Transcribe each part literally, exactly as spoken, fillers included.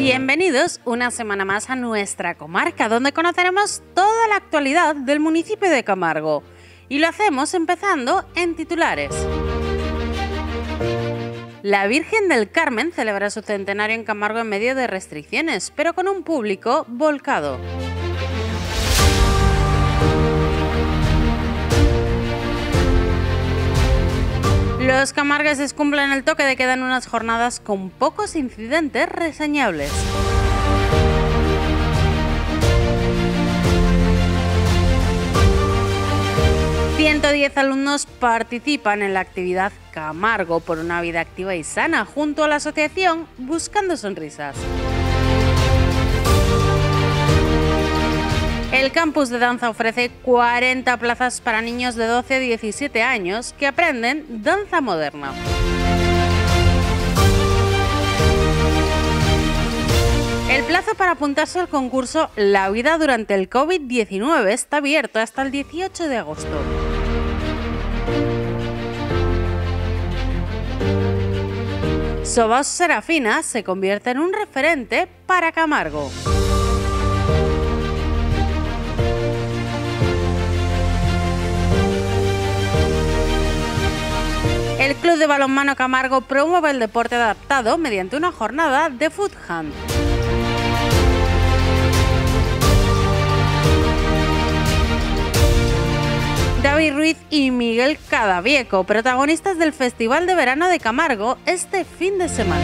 Bienvenidos una semana más a nuestra comarca, donde conoceremos toda la actualidad del municipio de Camargo. Y lo hacemos empezando en titulares. La Virgen del Carmen celebra su centenario en Camargo en medio de restricciones, pero con un público volcado. Los camargueses cumplen el toque de queda en unas jornadas con pocos incidentes reseñables. ciento diez alumnos participan en la actividad Camargo por una vida activa y sana junto a la asociación Buscando Sonrisas. El campus de danza ofrece cuarenta plazas para niños de doce a diecisiete años que aprenden danza moderna. El plazo para apuntarse al concurso La vida durante el COVID diecinueve está abierto hasta el dieciocho de agosto. Sobaos Serafina se convierte en un referente para Camargo. El Club de Balonmano Camargo promueve el deporte adaptado mediante una jornada de Foot Hunt. David Ruiz y Miguel Cadavieco, protagonistas del Festival de Verano de Camargo este fin de semana.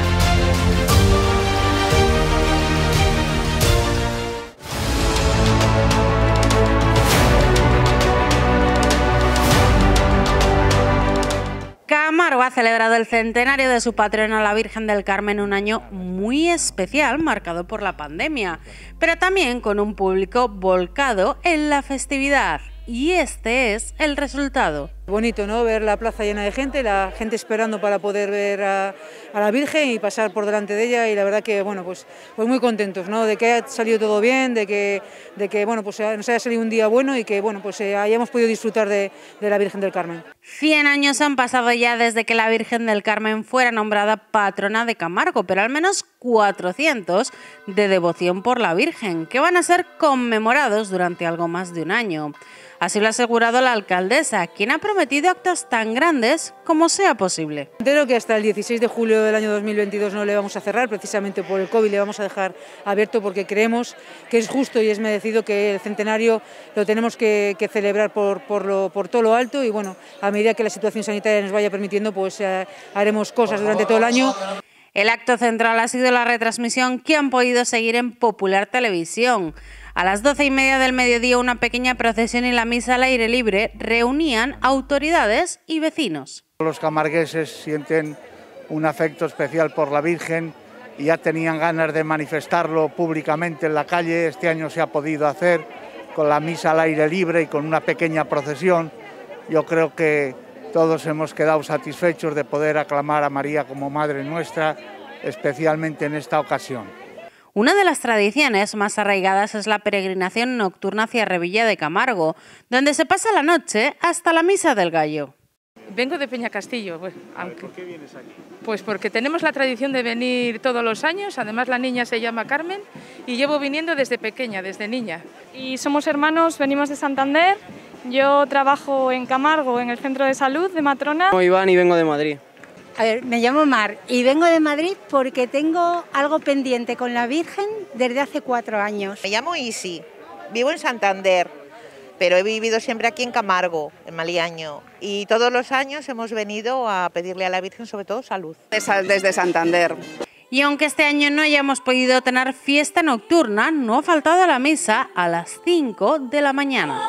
Camargo ha celebrado el centenario de su patrona, la Virgen del Carmen, un año muy especial marcado por la pandemia, pero también con un público volcado en la festividad. Y este es el resultado. Bonito, ¿no? Ver la plaza llena de gente, la gente esperando para poder ver a, a la Virgen y pasar por delante de ella, y la verdad que, bueno, pues, pues muy contentos, ¿no? De que haya salido todo bien, de que, de que bueno, pues nos haya salido un día bueno y que, bueno, pues eh, hayamos podido disfrutar de, de la Virgen del Carmen. cien años han pasado ya desde que la Virgen del Carmen fuera nombrada patrona de Camargo, pero al menos cuatrocientos de devoción por la Virgen, que van a ser conmemorados durante algo más de un año. Así lo ha asegurado la alcaldesa, quien ha prometido actos tan grandes como sea posible. Entero que hasta el dieciséis de julio del año dos mil veintidós no le vamos a cerrar, precisamente por el COVID le vamos a dejar abierto, porque creemos que es justo y es merecido que el centenario lo tenemos que, que celebrar por, por, lo, por todo lo alto, y bueno, a medida que la situación sanitaria nos vaya permitiendo, pues eh, haremos cosas durante todo el año. El acto central ha sido la retransmisión que han podido seguir en Popular Televisión. A las doce y media del mediodía, una pequeña procesión y la misa al aire libre reunían autoridades y vecinos. Los camargueses sienten un afecto especial por la Virgen y ya tenían ganas de manifestarlo públicamente en la calle. Este año se ha podido hacer con la misa al aire libre y con una pequeña procesión. Yo creo que todos hemos quedado satisfechos de poder aclamar a María como Madre nuestra, especialmente en esta ocasión. Una de las tradiciones más arraigadas es la peregrinación nocturna hacia Revilla de Camargo, donde se pasa la noche hasta la Misa del Gallo. Vengo de Peñacastillo. Pues, aunque, ¿Por qué vienes aquí? Pues porque tenemos la tradición de venir todos los años, además la niña se llama Carmen y llevo viniendo desde pequeña, desde niña. Y somos hermanos, venimos de Santander, yo trabajo en Camargo, en el centro de salud de Matrona. Soy Iván y vengo de Madrid. A ver, me llamo Mar y vengo de Madrid porque tengo algo pendiente con la Virgen desde hace cuatro años. Me llamo Isi, vivo en Santander, pero he vivido siempre aquí en Camargo, en Maliaño, y todos los años hemos venido a pedirle a la Virgen sobre todo salud. Desde Santander. Y aunque este año no hayamos podido tener fiesta nocturna, no ha faltado la misa a las cinco de la mañana.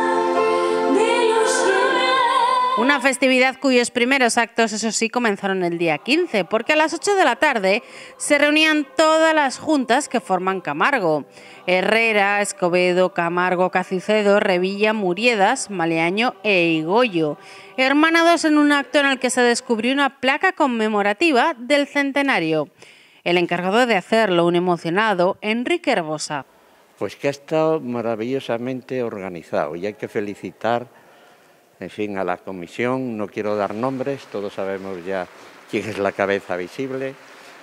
Una festividad cuyos primeros actos, eso sí, comenzaron el día quince, porque a las ocho de la tarde se reunían todas las juntas que forman Camargo: Herrera, Escobedo, Camargo, Cacicedo, Revilla, Muriedas, Maliaño e Higoyo, hermanados en un acto en el que se descubrió una placa conmemorativa del centenario. El encargado de hacerlo, un emocionado Enrique Herbosa. Pues que ha estado maravillosamente organizado y hay que felicitar, en fin, a la comisión. No quiero dar nombres, todos sabemos ya quién es la cabeza visible,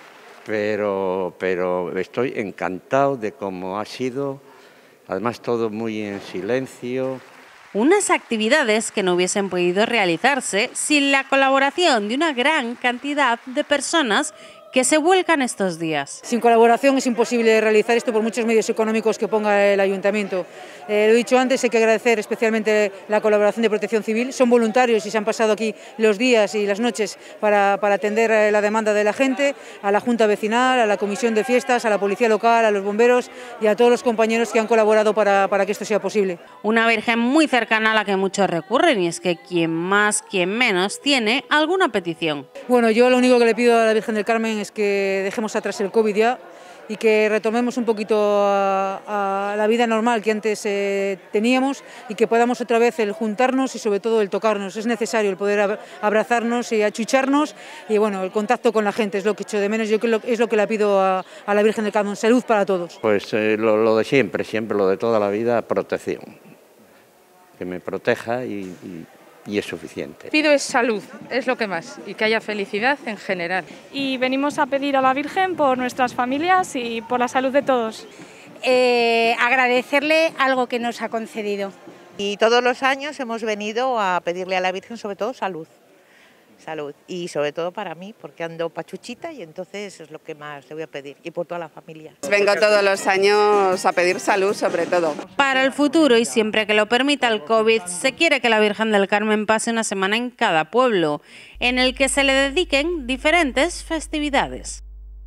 pero, pero estoy encantado de cómo ha sido, además todo muy en silencio. Unas actividades que no hubiesen podido realizarse sin la colaboración de una gran cantidad de personas que se vuelcan estos días. Sin colaboración es imposible realizar esto por muchos medios económicos que ponga el Ayuntamiento. Eh, lo he dicho antes, hay que agradecer especialmente la colaboración de Protección Civil. Son voluntarios y se han pasado aquí los días y las noches para, para atender la demanda de la gente, a la Junta Vecinal, a la Comisión de Fiestas, a la Policía Local, a los bomberos y a todos los compañeros que han colaborado para, para que esto sea posible. Una Virgen muy cercana a la que muchos recurren, y es que quien más, quien menos tiene alguna petición. Bueno, yo lo único que le pido a la Virgen del Carmen es que dejemos atrás el COVID ya y que retomemos un poquito a, a la vida normal que antes eh, teníamos y que podamos otra vez el juntarnos y sobre todo el tocarnos. Es necesario el poder abrazarnos y achucharnos y bueno, el contacto con la gente es lo que echo de menos. Yo creo que es lo que le pido a, a la Virgen del Carmen. Salud para todos. Pues eh, lo, lo de siempre, siempre lo de toda la vida, protección. Que me proteja y, y y es suficiente. Pido es salud, es lo que más, y que haya felicidad en general. Y venimos a pedir a la Virgen por nuestras familias y por la salud de todos. Eh, agradecerle algo que nos ha concedido. Y todos los años hemos venido a pedirle a la Virgen sobre todo salud. Salud. Y sobre todo para mí, porque ando pachuchita y entonces es lo que más le voy a pedir. Y por toda la familia. Vengo todos los años a pedir salud sobre todo. Para el futuro y siempre que lo permita el COVID, se quiere que la Virgen del Carmen pase una semana en cada pueblo, en el que se le dediquen diferentes festividades.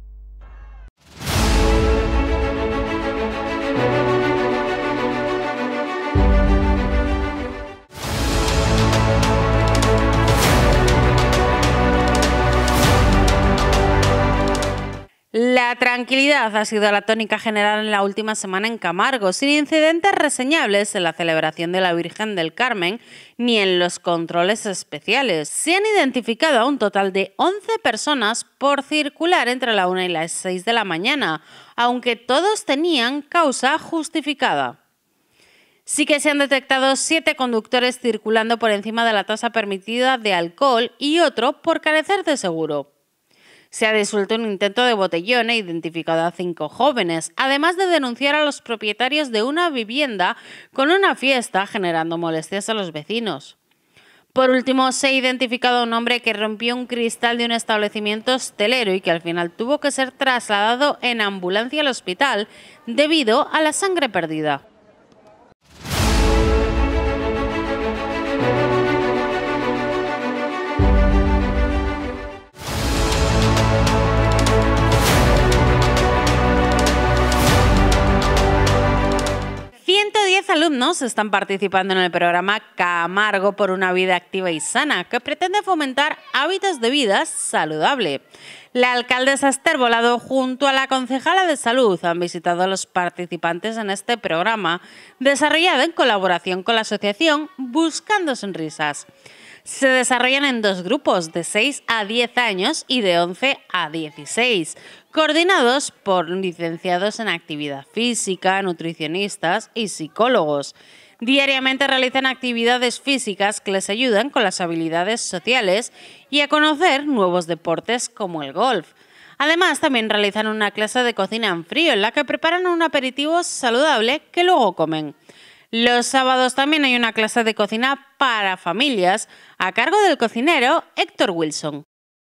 La tranquilidad ha sido la tónica general en la última semana en Camargo, sin incidentes reseñables en la celebración de la Virgen del Carmen ni en los controles especiales. Se han identificado a un total de once personas por circular entre la una y las seis de la mañana, aunque todos tenían causa justificada. Sí que se han detectado siete conductores circulando por encima de la tasa permitida de alcohol y otro por carecer de seguro. Se ha disuelto un intento de botellón e identificado a cinco jóvenes, además de denunciar a los propietarios de una vivienda con una fiesta generando molestias a los vecinos. Por último, se ha identificado a un hombre que rompió un cristal de un establecimiento hostelero y que al final tuvo que ser trasladado en ambulancia al hospital debido a la sangre perdida. ciento diez alumnos están participando en el programa Camargo por una vida activa y sana, que pretende fomentar hábitos de vida saludable. La alcaldesa Esther Bolado junto a la concejala de Salud han visitado a los participantes en este programa, desarrollado en colaboración con la asociación Buscando Sonrisas. Se desarrollan en dos grupos, de seis a diez años y de once a dieciséis, coordinados por licenciados en actividad física, nutricionistas y psicólogos. Diariamente realizan actividades físicas que les ayudan con las habilidades sociales y a conocer nuevos deportes como el golf. Además, también realizan una clase de cocina en frío en la que preparan un aperitivo saludable que luego comen. Los sábados también hay una clase de cocina para familias a cargo del cocinero Héctor Wilson.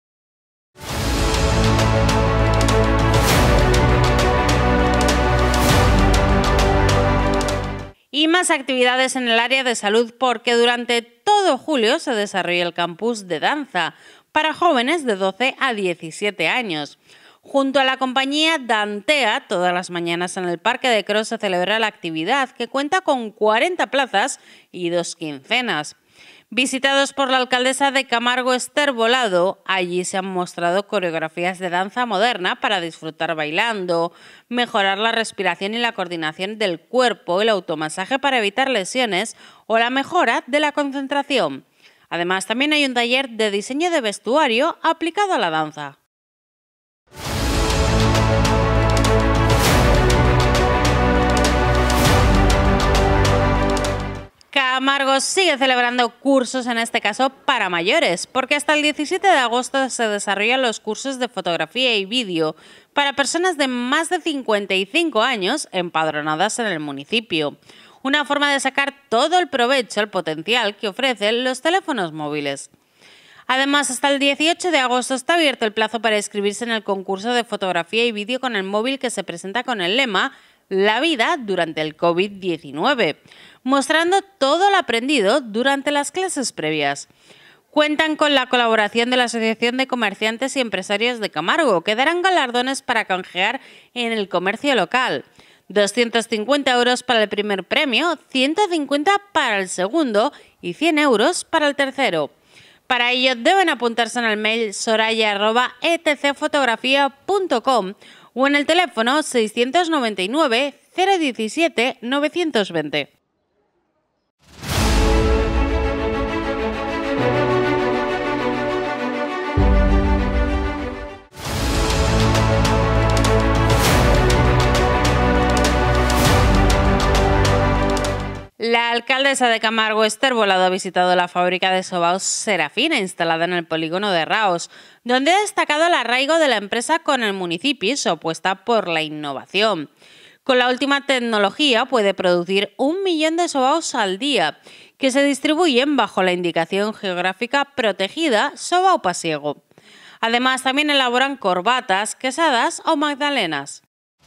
Y más actividades en el área de salud porque durante todo julio se desarrolla el campus de danza para jóvenes de doce a diecisiete años. Junto a la compañía Dantea, todas las mañanas en el Parque de Cros se celebra la actividad, que cuenta con cuarenta plazas y dos quincenas. Visitados por la alcaldesa de Camargo, Esther Bolado, allí se han mostrado coreografías de danza moderna para disfrutar bailando, mejorar la respiración y la coordinación del cuerpo, el automasaje para evitar lesiones o la mejora de la concentración. Además, también hay un taller de diseño de vestuario aplicado a la danza. Camargo sigue celebrando cursos, en este caso para mayores, porque hasta el diecisiete de agosto se desarrollan los cursos de fotografía y vídeo para personas de más de cincuenta y cinco años empadronadas en el municipio. Una forma de sacar todo el provecho, el potencial que ofrecen los teléfonos móviles. Además, hasta el dieciocho de agosto está abierto el plazo para inscribirse en el concurso de fotografía y vídeo con el móvil que se presenta con el lema La vida durante el COVID diecinueve, mostrando todo lo aprendido durante las clases previas. Cuentan con la colaboración de la Asociación de Comerciantes y Empresarios de Camargo, que darán galardones para canjear en el comercio local. doscientos cincuenta euros para el primer premio, ciento cincuenta para el segundo y cien euros para el tercero. Para ello deben apuntarse en el mail soraya arroba e t c fotografía punto com o en el teléfono seiscientos noventa y nueve, cero diecisiete, novecientos veinte. La alcaldesa de Camargo, Esther Bolado, ha visitado la fábrica de sobaos Serafina, instalada en el polígono de Raos, donde ha destacado el arraigo de la empresa con el municipio y su apuesta por la innovación. Con la última tecnología puede producir un millón de sobaos al día, que se distribuyen bajo la indicación geográfica protegida Sobao Pasiego. Además, también elaboran corbatas, quesadas o magdalenas.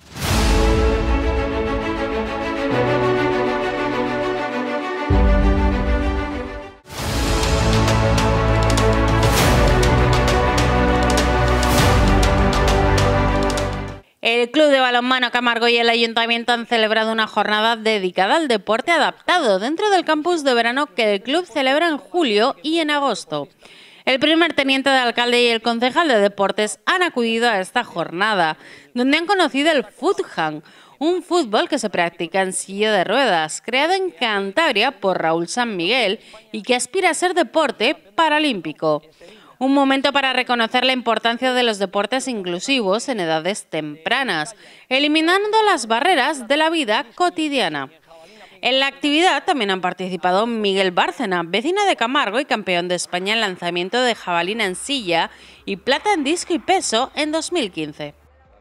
El Club de Balonmano Camargo y el Ayuntamiento han celebrado una jornada dedicada al deporte adaptado dentro del campus de verano que el club celebra en julio y en agosto. El primer teniente de alcalde y el concejal de deportes han acudido a esta jornada, donde han conocido el Footham, un fútbol que se practica en silla de ruedas, creado en Cantabria por Raúl San Miguel y que aspira a ser deporte paralímpico. Un momento para reconocer la importancia de los deportes inclusivos en edades tempranas, eliminando las barreras de la vida cotidiana. En la actividad también han participado Miguel Bárcena, vecino de Camargo y campeón de España en lanzamiento de jabalina en silla y plata en disco y peso en dos mil quince.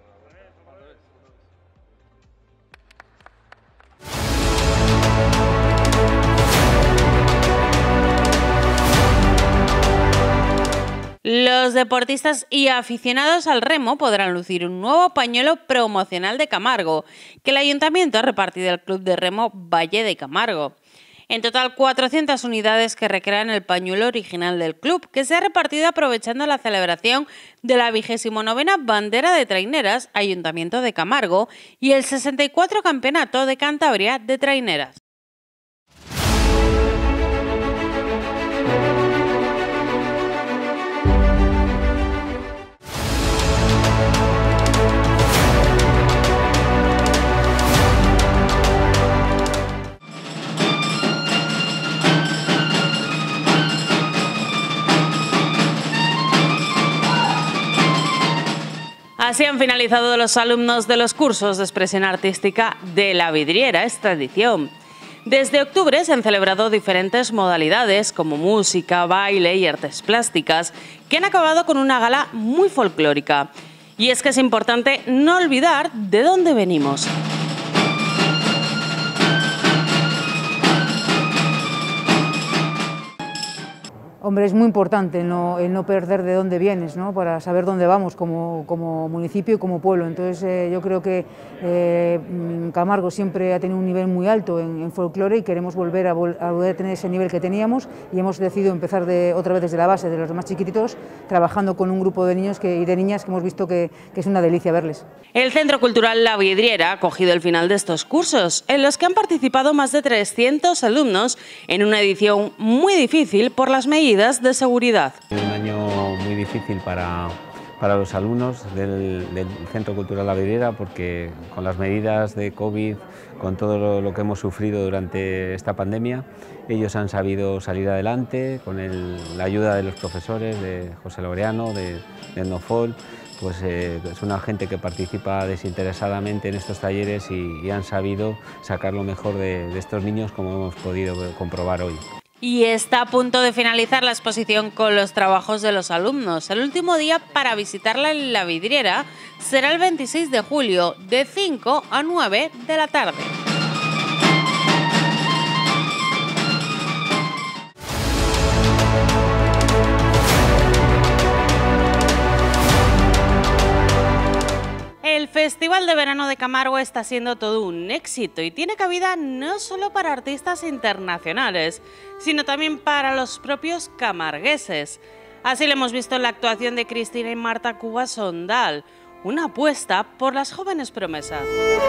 Los deportistas y aficionados al remo podrán lucir un nuevo pañuelo promocional de Camargo, que el Ayuntamiento ha repartido al Club de Remo Valle de Camargo. En total, cuatrocientas unidades que recrean el pañuelo original del club, que se ha repartido aprovechando la celebración de la vigésima novena Bandera de Traineras Ayuntamiento de Camargo y el sesenta y cuatro Campeonato de Cantabria de Traineras. Así han finalizado los alumnos de los cursos de expresión artística de La Vidriera esta edición. Desde octubre se han celebrado diferentes modalidades como música, baile y artes plásticas, que han acabado con una gala muy folclórica. Y es que es importante no olvidar de dónde venimos. Hombre, es muy importante el no, el no perder de dónde vienes, ¿no? Para saber dónde vamos como, como municipio y como pueblo. Entonces eh, yo creo que eh, Camargo siempre ha tenido un nivel muy alto en, en folclore y queremos volver a, vol a volver a tener ese nivel que teníamos y hemos decidido empezar de, otra vez desde la base, de los más chiquititos, trabajando con un grupo de niños que, y de niñas que hemos visto que, que es una delicia verles. El Centro Cultural La Vidriera ha acogido el final de estos cursos, en los que han participado más de trescientos alumnos en una edición muy difícil por las medidas de seguridad. Un año muy difícil para, para los alumnos del, del Centro Cultural La Vidriera, porque con las medidas de COVID, con todo lo, lo que hemos sufrido durante esta pandemia, ellos han sabido salir adelante con el, la ayuda de los profesores, de José Laureano, de, de Nofol, pues eh, es una gente que participa desinteresadamente en estos talleres y, y han sabido sacar lo mejor de, de estos niños, como hemos podido comprobar hoy. Y está a punto de finalizar la exposición con los trabajos de los alumnos. El último día para visitarla en la vidriera será el veintiséis de julio, de cinco a nueve de la tarde. El Festival de Verano de Camargo está siendo todo un éxito y tiene cabida no solo para artistas internacionales, sino también para los propios camargueses. Así lo hemos visto en la actuación de Cristina y Marta Cuba Sondal, una apuesta por las jóvenes promesas.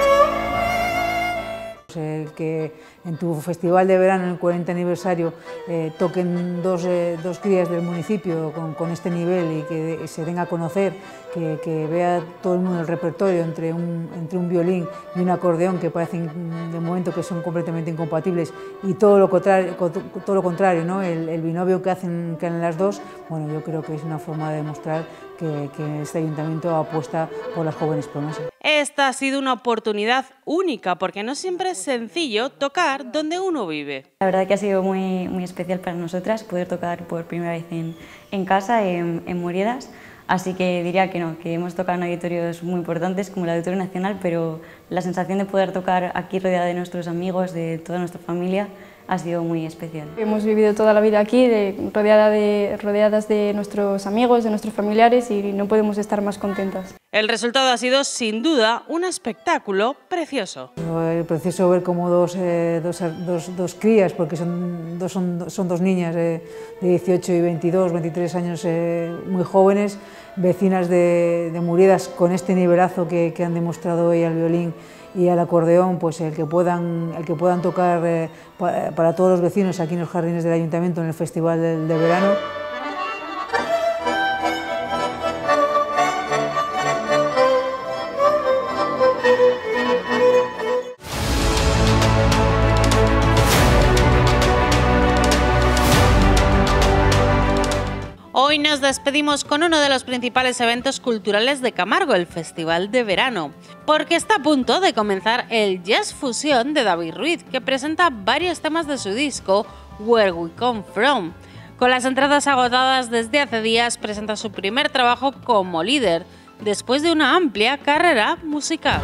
El que en tu festival de verano, en el cuarenta aniversario, eh, toquen dos, eh, dos crías del municipio con, con este nivel y que de, se den a conocer, que, que vea todo el mundo el repertorio entre un, entre un violín y un acordeón que parecen de momento que son completamente incompatibles, y todo lo contrario, todo lo contrario, ¿no? el, el binomio que hacen, que hacen las dos, bueno, yo creo que es una forma de demostrar que, que este ayuntamiento apuesta por las jóvenes promesas. Esta ha sido una oportunidad única porque no siempre es sencillo tocar donde uno vive. La verdad que ha sido muy, muy especial para nosotras poder tocar por primera vez en, en casa, en, en Moriedas, así que diría que no, que hemos tocado en auditorios muy importantes como el Auditorio Nacional, pero la sensación de poder tocar aquí rodeada de nuestros amigos, de toda nuestra familia, ha sido muy especial. Hemos vivido toda la vida aquí, de, rodeada de, rodeadas de nuestros amigos, de nuestros familiares, y no podemos estar más contentas. El resultado ha sido, sin duda, un espectáculo precioso. El precioso ver cómo dos, eh, dos, dos, dos crías, porque son dos, son, son dos niñas eh, de dieciocho y veintidós, veintitrés años, eh, muy jóvenes, vecinas de, de Moriedas, con este nivelazo que, que han demostrado hoy al violín y al acordeón, pues el que puedan, el que puedan tocar eh, para, para todos los vecinos aquí en los jardines del Ayuntamiento en el Festival de, de Verano. Hoy nos despedimos con uno de los principales eventos culturales de Camargo, el Festival de Verano, porque está a punto de comenzar el Jazz Fusión de David Ruiz, que presenta varios temas de su disco Where We Come From. Con las entradas agotadas desde hace días, presenta su primer trabajo como líder, después de una amplia carrera musical.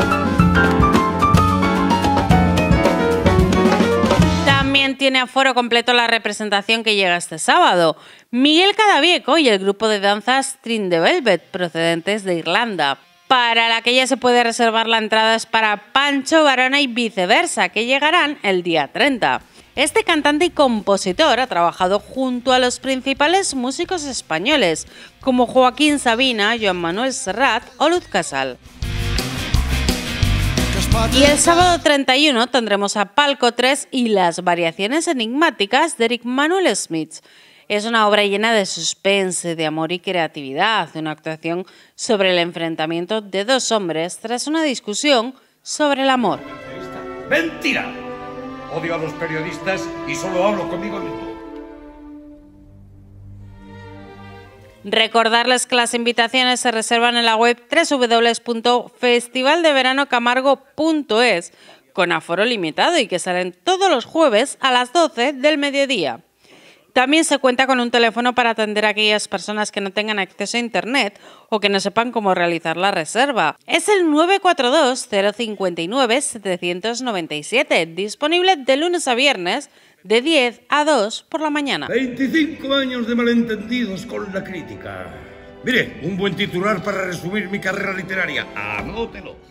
También tiene aforo completo la representación que llega este sábado. Miguel Cadavieco y el grupo de danza String the Velvet, procedentes de Irlanda, para la que ya se puede reservar la entrada es para Pancho Varona y Viceversa, que llegarán el día treinta. Este cantante y compositor ha trabajado junto a los principales músicos españoles, como Joaquín Sabina, Joan Manuel Serrat o Luz Casal. Y el sábado treinta y uno tendremos a Palco tres y las variaciones enigmáticas de Eric Manuel Smith. Es una obra llena de suspense, de amor y creatividad, una actuación sobre el enfrentamiento de dos hombres tras una discusión sobre el amor. ¡Mentira! Odio a los periodistas y solo hablo conmigo mismo. Recordarles que las invitaciones se reservan en la web doble u doble u doble u punto festival de verano camargo punto es con aforo limitado y que salen todos los jueves a las doce del mediodía. También se cuenta con un teléfono para atender a aquellas personas que no tengan acceso a internet o que no sepan cómo realizar la reserva. Es el nueve cuatro dos, cero cinco nueve, siete nueve siete, disponible de lunes a viernes de diez a dos por la mañana. veinticinco años de malentendidos con la crítica. Mire, un buen titular para resumir mi carrera literaria. Anótelo.